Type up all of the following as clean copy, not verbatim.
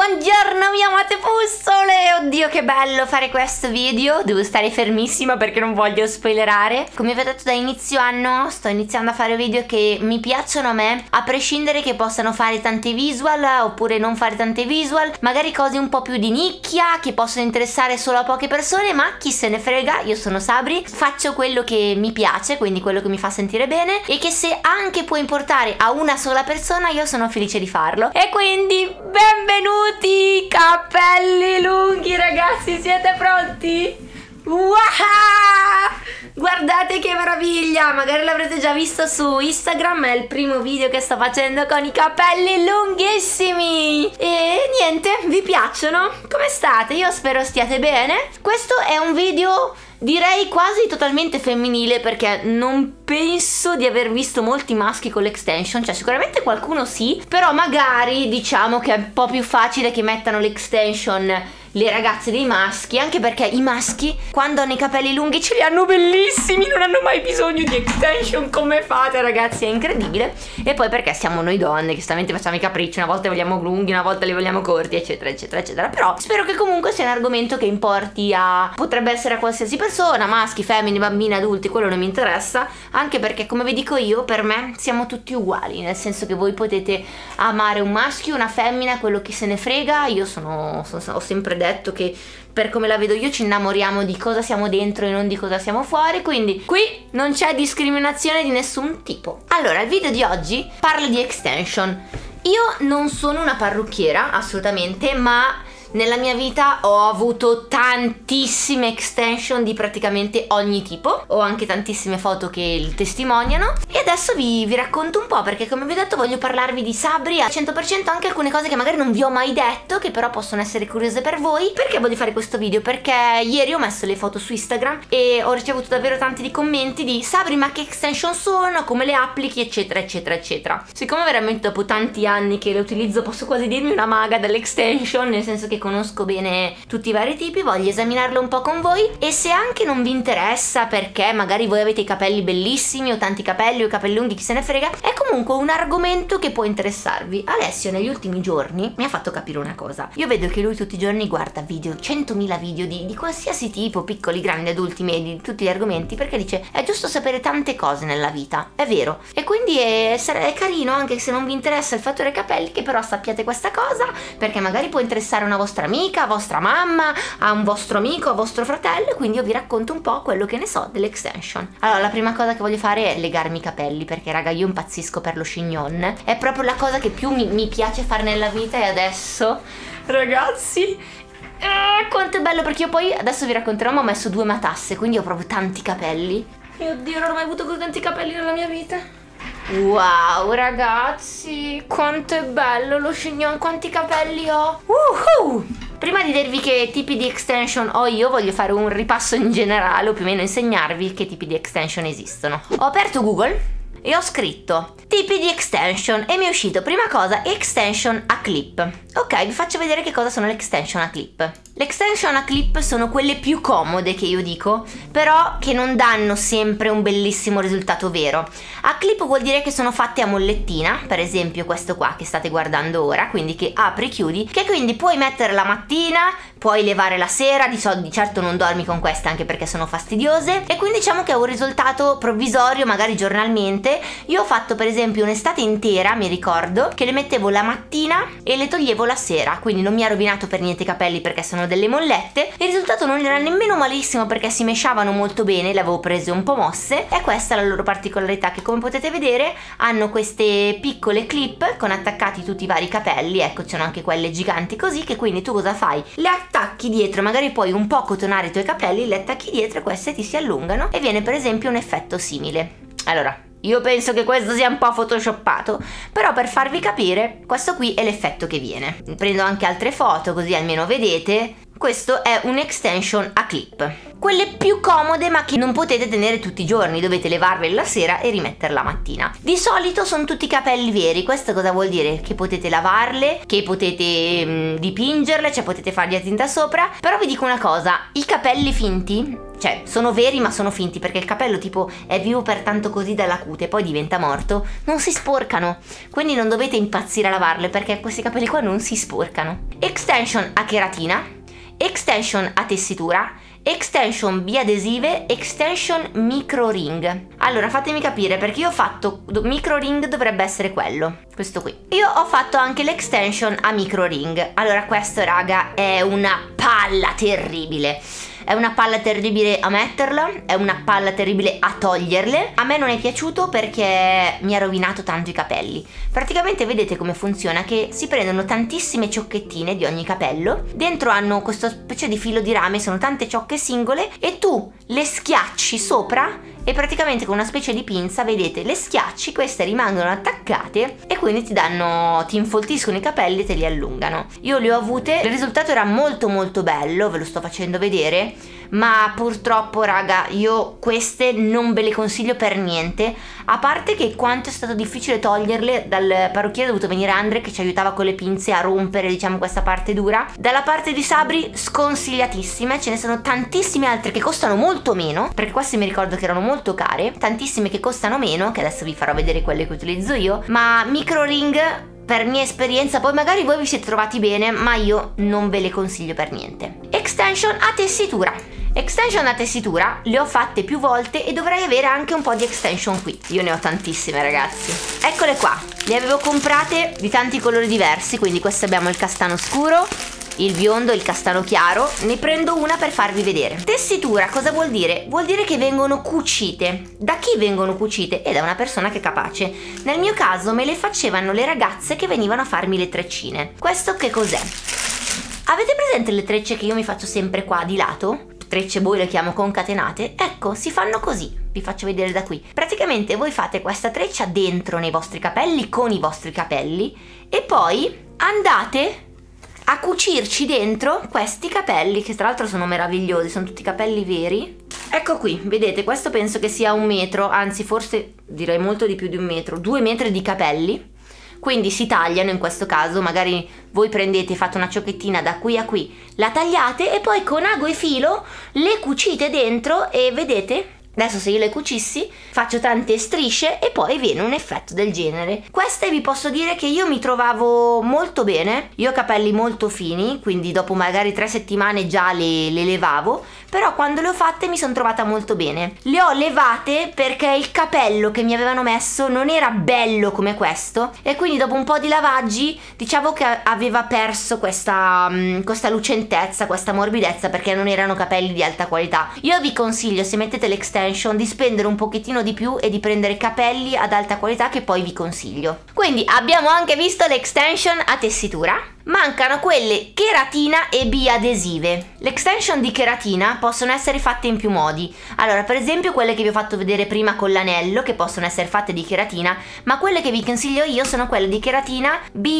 Buongiorno mia amate puzzole! Oddio che bello fare questo video. Devo stare fermissima perché non voglio spoilerare. Come vi ho detto da inizio anno sto iniziando a fare video che mi piacciono a me, a prescindere che possano fare tante visual oppure non fare tante visual, magari cose un po' più di nicchia che possono interessare solo a poche persone, ma chi se ne frega, io sono Sabri, faccio quello che mi piace, quindi quello che mi fa sentire bene e che se anche può importare a una sola persona io sono felice di farlo. E quindi benvenuti capelli lunghi ragazzi, siete pronti? Wow! Guardate che meraviglia, magari l'avrete già visto su Instagram, è il primo video che sto facendo con i capelli lunghissimi. E niente, vi piacciono? Come state? Io spero stiate bene. Questo è un video direi quasi totalmente femminile perché non penso di aver visto molti maschi con l'extension, cioè sicuramente qualcuno sì, però magari diciamo che è un po' più facile che mettano l'extension le ragazze dei maschi, anche perché i maschi quando hanno i capelli lunghi ce li hanno bellissimi, non hanno mai bisogno di extension. Come fate ragazzi? È incredibile. E poi perché siamo noi donne che giustamente facciamo i capricci, una volta li vogliamo lunghi, una volta li vogliamo corti, eccetera eccetera eccetera. Però spero che comunque sia un argomento che importi a, potrebbe essere a qualsiasi persona, maschi, femmine, bambini, adulti, quello non mi interessa, anche perché come vi dico io, per me siamo tutti uguali, nel senso che voi potete amare un maschio, una femmina, quello che se ne frega. Io ho sempre detto che per come la vedo io ci innamoriamo di cosa siamo dentro e non di cosa siamo fuori, quindi qui non c'è discriminazione di nessun tipo. Allora, il video di oggi parla di extension. Io non sono una parrucchiera assolutamente, ma nella mia vita ho avuto tantissime extension di praticamente ogni tipo, ho anche tantissime foto che il testimoniano e adesso vi racconto un po', perché come vi ho detto voglio parlarvi di Sabri al 100%, anche alcune cose che magari non vi ho mai detto che però possono essere curiose per voi. Perché voglio fare questo video? Perché ieri ho messo le foto su Instagram e ho ricevuto davvero tanti di commenti di Sabri ma che extension sono, come le applichi eccetera eccetera eccetera. Siccome veramente dopo tanti anni che le utilizzo posso quasi dirmi una maga dell'extension, nel senso che conosco bene tutti i vari tipi, voglio esaminarlo un po' con voi. E se anche non vi interessa perché magari voi avete i capelli bellissimi o tanti capelli o i capelli lunghi, chi se ne frega, è comunque un argomento che può interessarvi. Alessio negli ultimi giorni mi ha fatto capire una cosa. Io vedo che lui tutti i giorni guarda video, 100.000 video di qualsiasi tipo, piccoli, grandi, adulti, medi, di tutti gli argomenti, perché dice è giusto sapere tante cose nella vita, è vero. E quindi è carino anche se non vi interessa il fattore capelli che però sappiate questa cosa, perché magari può interessare una vostra amica, a vostra mamma, a un vostro amico, a vostro fratello. Quindi io vi racconto un po' quello che ne so dell'extension. Allora, la prima cosa che voglio fare è legarmi i capelli, perché raga io impazzisco per lo chignon, è proprio la cosa che più mi piace fare nella vita. E adesso ragazzi quanto è bello, perché io poi adesso vi racconterò, ma ho messo 2 matasse, quindi ho proprio tanti capelli. Mio Dio, non ho mai avuto così tanti capelli nella mia vita. Wow ragazzi, quanto è bello lo chignon, quanti capelli ho. Prima di dirvi che tipi di extension ho io, voglio fare un ripasso in generale, o più o meno insegnarvi che tipi di extension esistono. Ho aperto Google e ho scritto tipi di extension e mi è uscito prima cosa extension a clip. Ok, vi faccio vedere che cosa sono le extension a clip. Le extension a clip sono quelle più comode che io dico, però che non danno sempre un bellissimo risultato vero. A clip vuol dire che sono fatte a mollettina, per esempio questo qua che state guardando ora, quindi che apri e chiudi, che quindi puoi mettere la mattina, puoi levare la sera, di certo non dormi con queste anche perché sono fastidiose, e quindi diciamo che è un risultato provvisorio, magari giornalmente. Io ho fatto per esempio un'estate intera, mi ricordo, che le mettevo la mattina e le toglievo la sera, quindi non mi ha rovinato per niente i capelli perché sono delle mollette. Il risultato non era nemmeno malissimo perché si mesciavano molto bene, le avevo prese un po' mosse, e questa è la loro particolarità, che come potete vedere hanno queste piccole clip con attaccati tutti i vari capelli. Ecco, c'erano anche quelle giganti così, che quindi tu cosa fai? Le attacchi dietro, magari puoi un po' cotonare i tuoi capelli, le attacchi dietro e queste ti si allungano e viene per esempio un effetto simile. Allora, io penso che questo sia un po' photoshoppato, però per farvi capire questo qui è l'effetto che viene. Prendo anche altre foto così almeno vedete Questo è un extension a clip, quelle più comode ma che non potete tenere tutti i giorni, dovete levarle la sera e rimetterla la mattina. Di solito sono tutti capelli veri. Questo cosa vuol dire? Che potete lavarle, che potete dipingerle, cioè potete fargli la tinta sopra. Però vi dico una cosa, i capelli finti, cioè sono veri ma sono finti, perché il capello tipo è vivo per tanto così dalla cute, poi diventa morto, non si sporcano, quindi non dovete impazzire a lavarle perché questi capelli qua non si sporcano. Extension a cheratina, extension a tessitura, extension biadesive, extension micro ring. Allora fatemi capire, perché io ho fatto micro ring, dovrebbe essere quello, questo qui. Io ho fatto anche l'extension a micro ring. Allora questo raga è una palla terribile. È una palla terribile a metterla, è una palla terribile a toglierle. A me non è piaciuto perché mi ha rovinato tanto i capelli. Praticamente vedete come funziona, che si prendono tantissime ciocchettine di ogni capello, dentro hanno questa specie di filo di rame, sono tante ciocche singole e tu le schiacci sopra e praticamente con una specie di pinza, vedete, le schiacci, queste rimangono attaccate e quindi ti infoltiscono i capelli e te li allungano. Io le ho avute, il risultato era molto molto bello, ve lo sto facendo vedere, ma purtroppo raga io queste non ve le consiglio per niente, a parte che quanto è stato difficile toglierle. Dal parrucchiere è dovuto venire Andre che ci aiutava con le pinze a rompere, diciamo, questa parte dura. Dalla parte di Sabri sconsigliatissime, ce ne sono tantissime altre che costano molto meno, perché queste mi ricordo che erano molto care, tantissime che costano meno, che adesso vi farò vedere quelle che utilizzo io, ma micro ring per mia esperienza, poi magari voi vi siete trovati bene, ma io non ve le consiglio per niente. Extension a tessitura. Extension a tessitura le ho fatte più volte e dovrei avere anche un po' di extension qui. Io ne ho tantissime ragazzi. Eccole qua, le avevo comprate di tanti colori diversi, quindi questo abbiamo il castano scuro, il biondo, il castano chiaro. Ne prendo una per farvi vedere. Tessitura cosa vuol dire? Vuol dire che vengono cucite. Da chi vengono cucite? Da una persona che è capace. Nel mio caso me le facevano le ragazze che venivano a farmi le treccine. Questo che cos'è? Avete presente le trecce che io mi faccio sempre qua di lato? Trecce voi le chiamo concatenate, ecco, si fanno così, vi faccio vedere da qui. Praticamente voi fate questa treccia dentro nei vostri capelli, con i vostri capelli, e poi andate a cucirci dentro questi capelli, che tra l'altro sono meravigliosi, sono tutti capelli veri. Ecco qui, vedete, questo penso che sia 1 metro, anzi forse direi molto di più di 1 metro, 2 metri di capelli. Quindi si tagliano in questo caso, magari voi prendete, fate una ciocchettina da qui a qui, la tagliate e poi con ago e filo le cucite dentro e vedete? Adesso se io le cucissi faccio tante strisce e poi viene un effetto del genere. Queste vi posso dire che io mi trovavo molto bene, io ho capelli molto fini, quindi dopo magari 3 settimane già le levavo, però quando le ho fatte mi sono trovata molto bene. Le ho levate perché il capello che mi avevano messo non era bello come questo e quindi dopo un po' di lavaggi diciamo che aveva perso questa lucentezza, questa morbidezza, perché non erano capelli di alta qualità. Io vi consiglio, se mettete l'extension, di spendere un pochettino di più e di prendere capelli ad alta qualità, che poi vi consiglio. Quindi abbiamo anche visto l'extension a tessitura. Mancano quelle cheratina e biadesive. L'extension di cheratina possono essere fatte in più modi. Allora, per esempio quelle che vi ho fatto vedere prima con l'anello, che possono essere fatte di cheratina, ma quelle che vi consiglio io sono quelle di cheratina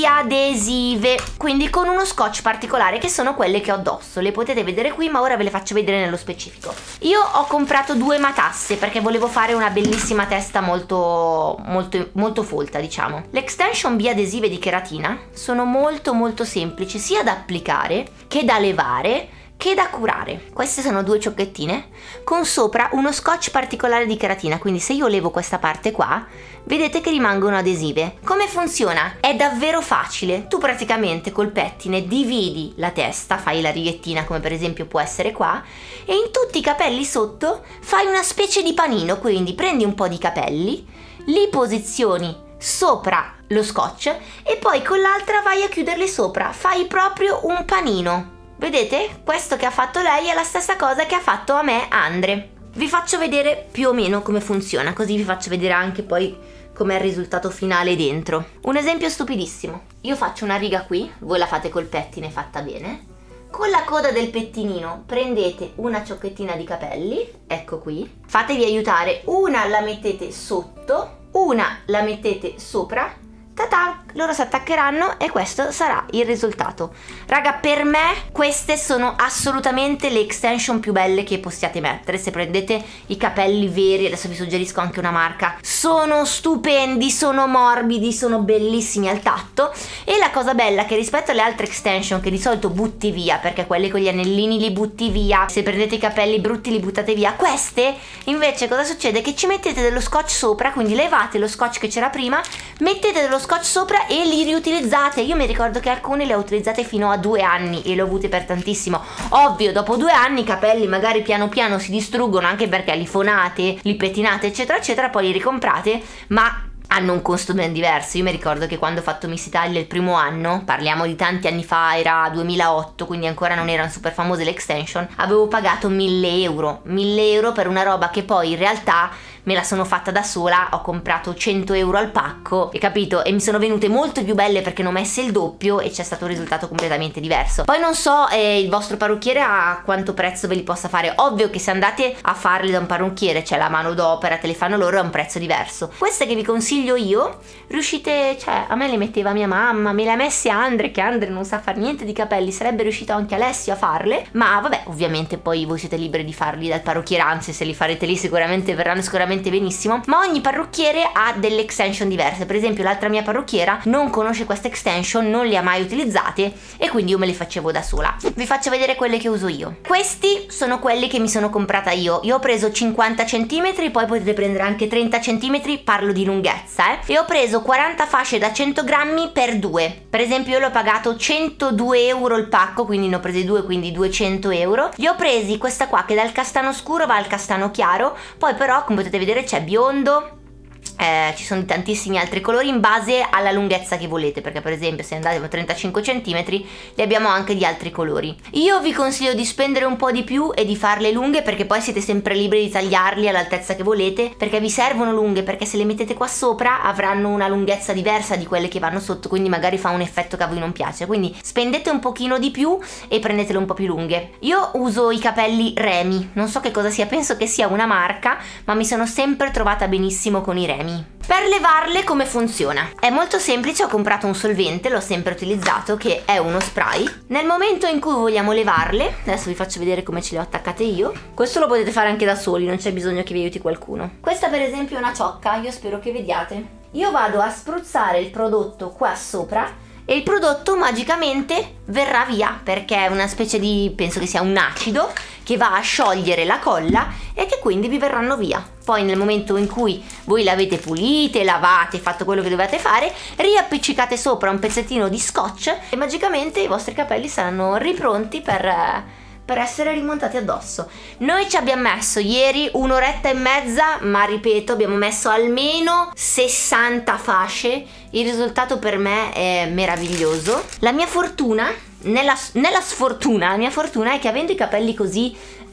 biadesive, quindi con uno scotch particolare, che sono quelle che ho addosso. Le potete vedere qui, ma ora ve le faccio vedere nello specifico. Io ho comprato 2 matasse perché volevo fare una bellissima testa molto folta, diciamo. L'extension biadesive di cheratina sono molto semplici sia da applicare che da levare che da curare. Queste sono 2 ciocchettine con sopra uno scotch particolare di cheratina, quindi se io levo questa parte qua vedete che rimangono adesive. Come funziona? È davvero facile. Tu praticamente col pettine dividi la testa, fai la righettina come per esempio può essere qua, e in tutti i capelli sotto fai una specie di panino, quindi prendi un po' di capelli, li posizioni sopra lo scotch e poi con l'altra vai a chiuderli sopra, fai proprio un panino. Vedete? Questo che ha fatto lei è la stessa cosa che ha fatto a me Andre. Vi faccio vedere più o meno come funziona, così vi faccio vedere anche poi com'è il risultato finale dentro. Un esempio stupidissimo: io faccio una riga qui, voi la fate col pettine fatta bene. Con la coda del pettinino prendete una ciocchettina di capelli, ecco qui, fatevi aiutare, una la mettete sotto, una la mettete sopra, ta-ta, loro si attaccheranno e questo sarà il risultato. Raga, per me queste sono assolutamente le extension più belle che possiate mettere se prendete i capelli veri. Adesso vi suggerisco anche una marca. Sono stupendi, sono morbidi, sono bellissimi al tatto. E la cosa bella è che rispetto alle altre extension che di solito butti via, perché quelli con gli anellini li butti via, se prendete i capelli brutti li buttate via, queste invece cosa succede? Che ci mettete dello scotch sopra, quindi levate lo scotch che c'era prima, mettete dello scotch sopra e li riutilizzate. Io mi ricordo che alcune le ho utilizzate fino a 2 anni e le ho avute per tantissimo. Ovvio, dopo 2 anni i capelli magari piano piano si distruggono, anche perché li fonate, li pettinate eccetera eccetera, poi li ricomprate, ma hanno un costo ben diverso. Io mi ricordo che quando ho fatto Miss Italia il primo anno, parliamo di tanti anni fa, era 2008, quindi ancora non erano super famose le extension, avevo pagato 1000 euro. 1000 euro per una roba che poi in realtà me la sono fatta da sola, ho comprato 100 euro al pacco, e capito? E mi sono venute molto più belle perché ne ho messe il doppio e c'è stato un risultato completamente diverso. Poi non so il vostro parrucchiere a quanto prezzo ve li possa fare. Ovvio che se andate a farli da un parrucchiere, c'è la manodopera, te le fanno loro, è un prezzo diverso. Queste che vi consiglio io, riuscite, cioè a me le metteva mia mamma, me le ha messe Andre, che Andre non sa fare niente di capelli, sarebbe riuscito anche Alessio a farle, ma vabbè, ovviamente poi voi siete liberi di farli dal parrucchiere, anzi se li farete lì sicuramente verranno benissimo. Ma ogni parrucchiere ha delle extension diverse. Per esempio l'altra mia parrucchiera non conosce queste extension, non le ha mai utilizzate e quindi io me le facevo da sola. Vi faccio vedere quelle che uso io. Questi sono quelli che mi sono comprata io. Io ho preso 50 cm, poi potete prendere anche 30 cm, parlo di lunghezza, e ho preso 40 fasce da 100 grammi per 2. Per esempio io l'ho pagato 102 euro il pacco, quindi ne ho presi 2, quindi 200 euro. Li ho presi questa qua che dal castano scuro va al castano chiaro, poi però come potete vedere c'è biondo, ci sono tantissimi altri colori in base alla lunghezza che volete, perché per esempio se andate a 35 cm li abbiamo anche di altri colori. Io vi consiglio di spendere un po' di più e di farle lunghe, perché poi siete sempre liberi di tagliarli all'altezza che volete, perché vi servono lunghe, perché se le mettete qua sopra avranno una lunghezza diversa di quelle che vanno sotto, quindi magari fa un effetto che a voi non piace. Quindi spendete un pochino di più e prendetele un po' più lunghe. Io uso i capelli Remy, non so che cosa sia, penso che sia una marca, ma mi sono sempre trovata benissimo con i Remy. Per levarle come funziona? È molto semplice, ho comprato un solvente, l'ho sempre utilizzato, che è uno spray. Nel momento in cui vogliamo levarle, adesso vi faccio vedere come ce le ho attaccate io. Questo lo potete fare anche da soli, non c'è bisogno che vi aiuti qualcuno. Questa per esempio è una ciocca, io spero che vediate. Io vado a spruzzare il prodotto qua sopra e il prodotto magicamente verrà via, perché è una specie di, penso che sia un acido che va a sciogliere la colla e che quindi vi verranno via. Poi nel momento in cui voi le avete pulite, lavate, fatto quello che dovete fare, riappiccicate sopra un pezzettino di scotch e magicamente i vostri capelli saranno ripronti per essere rimontati addosso. Noi ci abbiamo messo ieri un'oretta e mezza, ma ripeto, abbiamo messo almeno 60 fasce. Il risultato per me è meraviglioso. La mia fortuna, nella sfortuna, la mia fortuna è che avendo i capelli così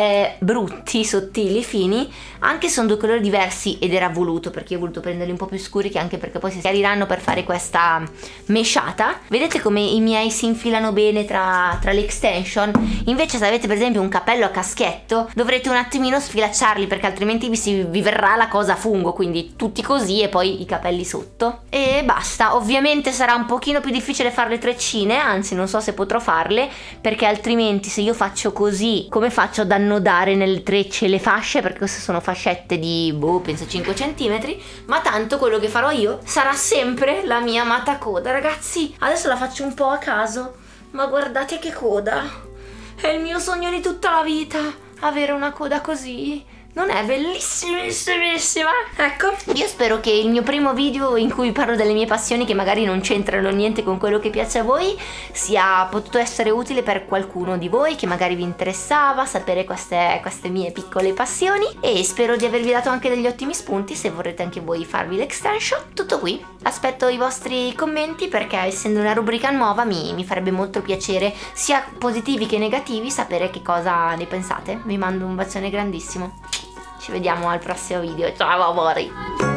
brutti, sottili, fini, anche sono 2 colori diversi ed era voluto, perché io ho voluto prenderli un po' più scuri, che anche perché poi si chiariranno per fare questa mesciata. Vedete come i miei si infilano bene tra le extension? Invece se avete per esempio un capello a caschetto dovrete un attimino sfilacciarli, perché altrimenti vi verrà la cosa a fungo, quindi tutti così e poi i capelli sotto e basta. Ovviamente sarà un pochino più difficile fare le treccine, anzi non so se potrò farle, perché altrimenti se io faccio così, come faccio ad annodare nelle trecce le fasce? Perché queste sono fascette di penso 5 cm, ma tanto quello che farò io sarà sempre la mia amata coda. Ragazzi, adesso la faccio un po' a caso, ma guardate che coda, è il mio sogno di tutta la vita avere una coda così. Non è bellissimissima? Ecco, io spero che il mio primo video in cui parlo delle mie passioni, che magari non c'entrano niente con quello che piace a voi, sia potuto essere utile per qualcuno di voi che magari vi interessava sapere queste mie piccole passioni, e spero di avervi dato anche degli ottimi spunti se vorrete anche voi farvi l'extension. Tutto qui, aspetto i vostri commenti, perché essendo una rubrica nuova mi farebbe molto piacere, sia positivi che negativi, sapere che cosa ne pensate. Vi mando un bacione grandissimo. Ci vediamo al prossimo video. Ciao amori!